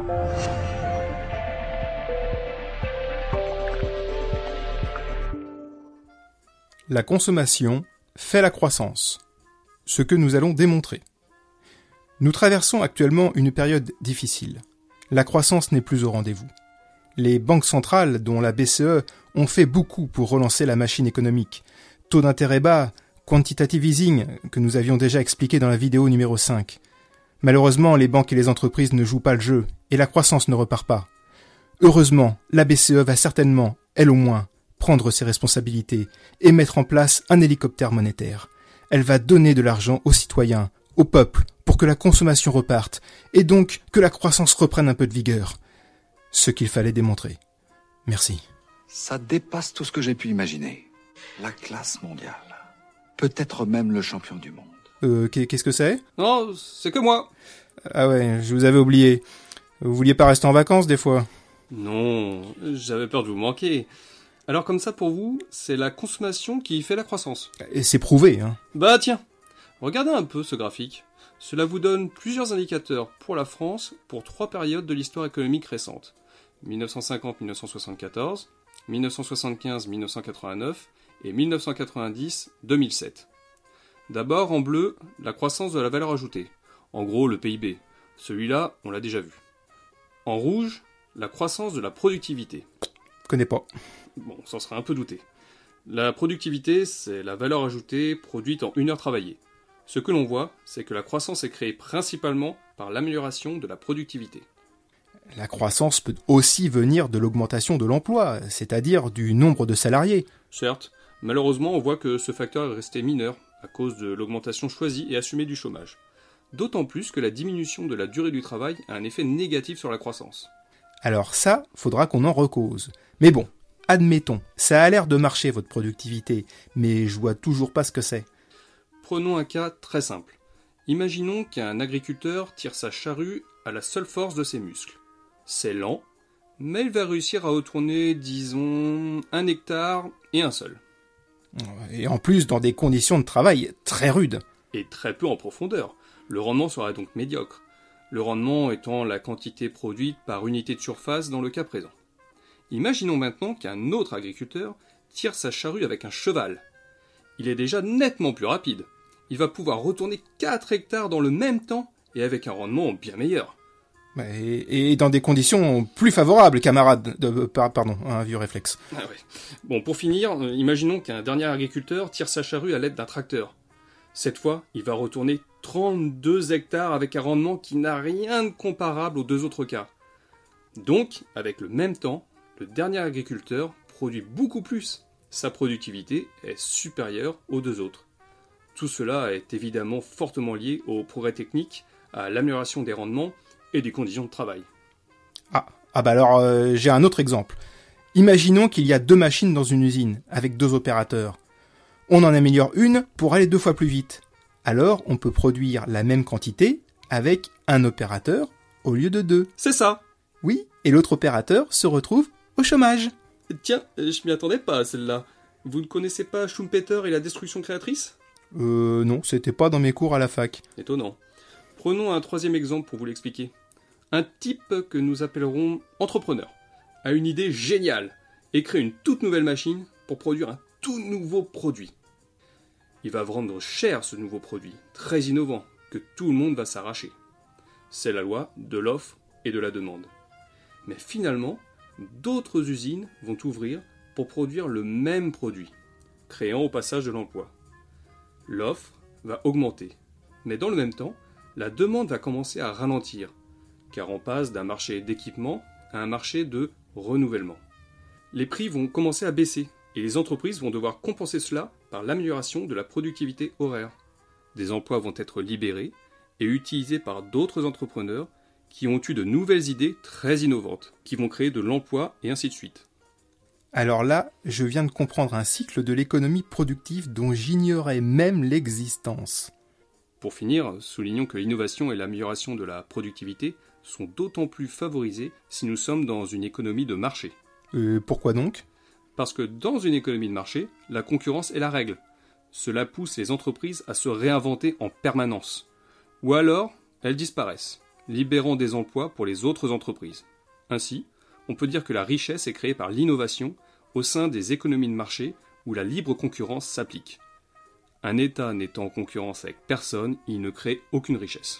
La consommation fait la croissance. Ce que nous allons démontrer. Nous traversons actuellement une période difficile. La croissance n'est plus au rendez-vous. Les banques centrales, dont la BCE, ont fait beaucoup pour relancer la machine économique. Taux d'intérêt bas, quantitative easing, que nous avions déjà expliqué dans la vidéo numéro 5. Malheureusement, les banques et les entreprises ne jouent pas le jeu, et la croissance ne repart pas. Heureusement, la BCE va certainement, elle au moins, prendre ses responsabilités et mettre en place un hélicoptère monétaire. Elle va donner de l'argent aux citoyens, au peuple, pour que la consommation reparte, et donc que la croissance reprenne un peu de vigueur. Ce qu'il fallait démontrer. Merci. Ça dépasse tout ce que j'ai pu imaginer. La classe mondiale. Peut-être même le champion du monde. Qu'est-ce que c'est ? Non, c'est que moi. Ah ouais, je vous avais oublié. Vous vouliez pas rester en vacances des fois ? Non, j'avais peur de vous manquer. Alors comme ça pour vous, c'est la consommation qui fait la croissance. Et c'est prouvé, hein. Bah tiens, regardez un peu ce graphique. Cela vous donne plusieurs indicateurs pour la France pour 3 périodes de l'histoire économique récente. 1950-1974, 1975-1989 et 1990-2007. D'abord, en bleu, la croissance de la valeur ajoutée. En gros, le PIB. Celui-là, on l'a déjà vu. En rouge, la croissance de la productivité. Je connais pas. Bon, ça serait un peu douté. La productivité, c'est la valeur ajoutée produite en 1 heure travaillée. Ce que l'on voit, c'est que la croissance est créée principalement par l'amélioration de la productivité. La croissance peut aussi venir de l'augmentation de l'emploi, c'est-à-dire du nombre de salariés. Certes, malheureusement, on voit que ce facteur est resté mineur à cause de l'augmentation choisie et assumée du chômage. D'autant plus que la diminution de la durée du travail a un effet négatif sur la croissance. Alors ça, faudra qu'on en recause. Mais bon, admettons, ça a l'air de marcher votre productivité, mais je vois toujours pas ce que c'est. Prenons un cas très simple. Imaginons qu'un agriculteur tire sa charrue à la seule force de ses muscles. C'est lent, mais il va réussir à retourner, disons, 1 hectare et un seul. Et en plus, dans des conditions de travail très rudes. Et très peu en profondeur. Le rendement sera donc médiocre. Le rendement étant la quantité produite par unité de surface dans le cas présent. Imaginons maintenant qu'un autre agriculteur tire sa charrue avec un cheval. Il est déjà nettement plus rapide. Il va pouvoir retourner 4 hectares dans le même temps et avec un rendement bien meilleur. Et dans des conditions plus favorables, camarade. Pardon, un vieux réflexe. Ah ouais. Bon, pour finir, imaginons qu'un dernier agriculteur tire sa charrue à l'aide d'un tracteur. Cette fois, il va retourner 32 hectares avec un rendement qui n'a rien de comparable aux 2 autres cas. Donc, avec le même temps, le dernier agriculteur produit beaucoup plus. Sa productivité est supérieure aux 2 autres. Tout cela est évidemment fortement lié au progrès technique, à l'amélioration des rendements et des conditions de travail. J'ai un autre exemple. Imaginons qu'il y a 2 machines dans une usine, avec 2 opérateurs. On en améliore une pour aller 2 fois plus vite. Alors, on peut produire la même quantité avec un opérateur au lieu de 2. C'est ça. Oui, et l'autre opérateur se retrouve au chômage. Tiens, je m'y attendais pas à celle-là. Vous ne connaissez pas Schumpeter et la destruction créatrice ? Non, c'était pas dans mes cours à la fac. Étonnant. Prenons un 3e exemple pour vous l'expliquer. Un type que nous appellerons entrepreneur a une idée géniale et crée une toute nouvelle machine pour produire un tout nouveau produit. Il va vendre cher ce nouveau produit, très innovant, que tout le monde va s'arracher. C'est la loi de l'offre et de la demande. Mais finalement, d'autres usines vont ouvrir pour produire le même produit, créant au passage de l'emploi. L'offre va augmenter, mais dans le même temps, la demande va commencer à ralentir, car on passe d'un marché d'équipement à un marché de renouvellement. Les prix vont commencer à baisser, et les entreprises vont devoir compenser cela par l'amélioration de la productivité horaire. Des emplois vont être libérés et utilisés par d'autres entrepreneurs qui ont eu de nouvelles idées très innovantes, qui vont créer de l'emploi et ainsi de suite. Alors là, je viens de comprendre un cycle de l'économie productive dont j'ignorais même l'existence. Pour finir, soulignons que l'innovation et l'amélioration de la productivité sont d'autant plus favorisées si nous sommes dans une économie de marché. Pourquoi donc ? Parce que dans une économie de marché, la concurrence est la règle. Cela pousse les entreprises à se réinventer en permanence. Ou alors, elles disparaissent. libérant des emplois pour les autres entreprises. Ainsi, on peut dire que la richesse est créée par l'innovation au sein des économies de marché où la libre concurrence s'applique. Un État n'étant en concurrence avec personne, il ne crée aucune richesse.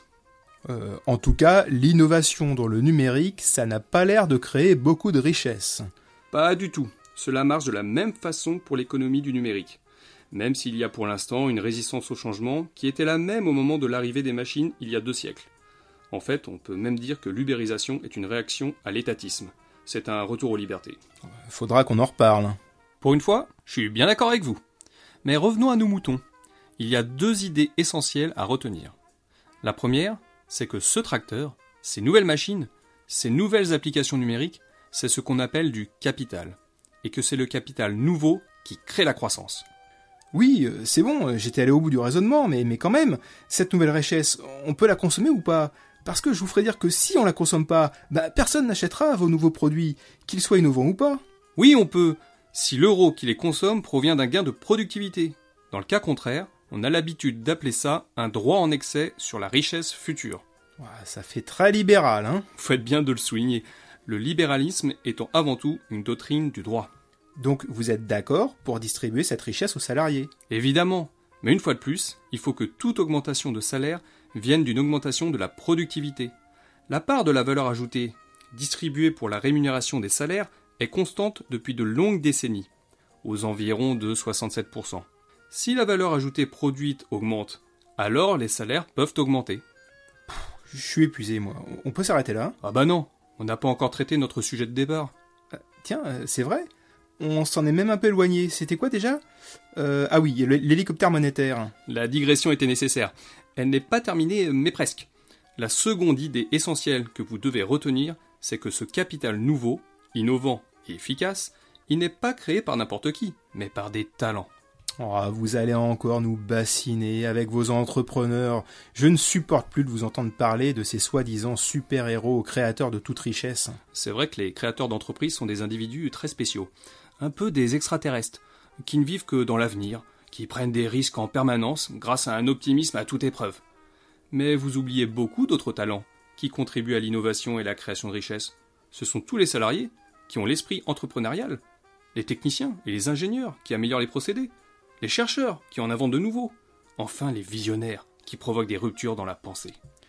En tout cas, l'innovation dans le numérique, ça n'a pas l'air de créer beaucoup de richesse. Pas du tout. Cela marche de la même façon pour l'économie du numérique. Même s'il y a pour l'instant une résistance au changement qui était la même au moment de l'arrivée des machines il y a 2 siècles. En fait, on peut même dire que l'ubérisation est une réaction à l'étatisme. C'est un retour aux libertés. Faudra qu'on en reparle. Pour une fois, je suis bien d'accord avec vous. Mais revenons à nos moutons. Il y a 2 idées essentielles à retenir. La première, c'est que ce tracteur, ces nouvelles machines, ces nouvelles applications numériques, c'est ce qu'on appelle du capital. Et que c'est le capital nouveau qui crée la croissance. Oui, c'est bon, j'étais allé au bout du raisonnement, mais quand même, cette nouvelle richesse, on peut la consommer ou pas ? Parce que je vous ferai dire que si on la consomme pas, personne n'achètera vos nouveaux produits, qu'ils soient innovants ou pas. Oui, on peut, si l'euro qui les consomme provient d'un gain de productivité. Dans le cas contraire, on a l'habitude d'appeler ça un droit en excès sur la richesse future. Ouais, ça fait très libéral, hein. Vous faites bien de le souligner. Le libéralisme étant avant tout une doctrine du droit. Donc vous êtes d'accord pour distribuer cette richesse aux salariés ? Évidemment, mais une fois de plus, il faut que toute augmentation de salaire vienne d'une augmentation de la productivité. La part de la valeur ajoutée distribuée pour la rémunération des salaires est constante depuis de longues décennies, aux environs de 67%. Si la valeur ajoutée produite augmente, alors les salaires peuvent augmenter. Je suis épuisé, moi. On peut s'arrêter là ? Ah bah non, on n'a pas encore traité notre sujet de débat. Tiens, c'est vrai ? On s'en est même un peu éloigné. C'était quoi déjà ? Ah oui, l'hélicoptère monétaire. La digression était nécessaire. Elle n'est pas terminée, mais presque. La seconde idée essentielle que vous devez retenir, c'est que ce capital nouveau, innovant et efficace, il n'est pas créé par n'importe qui, mais par des talents. Oh, vous allez encore nous bassiner avec vos entrepreneurs. Je ne supporte plus de vous entendre parler de ces soi-disant super-héros créateurs de toute richesse. C'est vrai que les créateurs d'entreprises sont des individus très spéciaux. Un peu des extraterrestres, qui ne vivent que dans l'avenir, qui prennent des risques en permanence grâce à un optimisme à toute épreuve. Mais vous oubliez beaucoup d'autres talents qui contribuent à l'innovation et la création de richesses. Ce sont tous les salariés qui ont l'esprit entrepreneurial, les techniciens et les ingénieurs qui améliorent les procédés, les chercheurs qui en inventent de nouveaux, enfin les visionnaires qui provoquent des ruptures dans la pensée.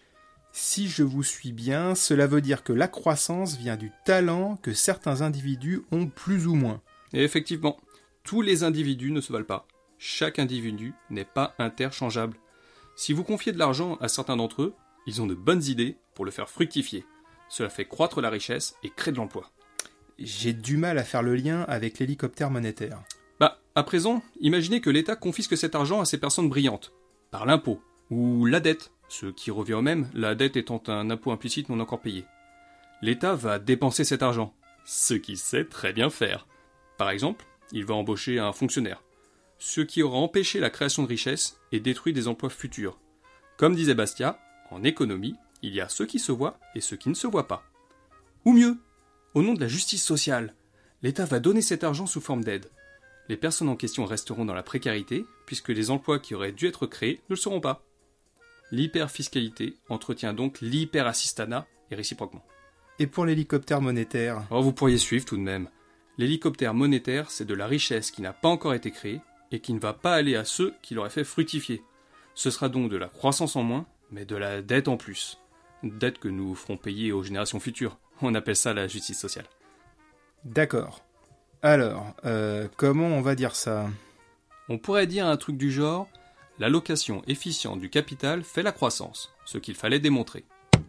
Si je vous suis bien, cela veut dire que la croissance vient du talent que certains individus ont plus ou moins. Et effectivement, tous les individus ne se valent pas. Chaque individu n'est pas interchangeable. Si vous confiez de l'argent à certains d'entre eux, ils ont de bonnes idées pour le faire fructifier. Cela fait croître la richesse et crée de l'emploi. J'ai du mal à faire le lien avec l'hélicoptère monétaire. À présent, imaginez que l'État confisque cet argent à ces personnes brillantes, par l'impôt, ou la dette, ce qui revient au même, la dette étant un impôt implicite non encore payé. L'État va dépenser cet argent, ce qu'il sait très bien faire. Par exemple, il va embaucher un fonctionnaire, ce qui aura empêché la création de richesses et détruit des emplois futurs. Comme disait Bastiat, en économie, il y a ceux qui se voient et ceux qui ne se voient pas. Ou mieux, au nom de la justice sociale, l'État va donner cet argent sous forme d'aide. Les personnes en question resteront dans la précarité, puisque les emplois qui auraient dû être créés ne le seront pas. L'hyperfiscalité entretient donc l'hyperassistanat et réciproquement. Et pour l'hélicoptère monétaire ? Oh, vous pourriez suivre tout de même. L'hélicoptère monétaire, c'est de la richesse qui n'a pas encore été créée et qui ne va pas aller à ceux qui l'auraient fait fructifier. Ce sera donc de la croissance en moins, mais de la dette en plus. Dette que nous ferons payer aux générations futures. On appelle ça la justice sociale. D'accord. Alors, comment on va dire ça ? On pourrait dire un truc du genre « l'allocation efficiente du capital fait la croissance », ce qu'il fallait démontrer.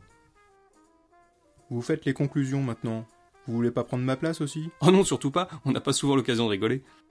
Vous faites les conclusions maintenant. Vous voulez pas prendre ma place aussi ? Oh non, surtout pas, on n'a pas souvent l'occasion de rigoler.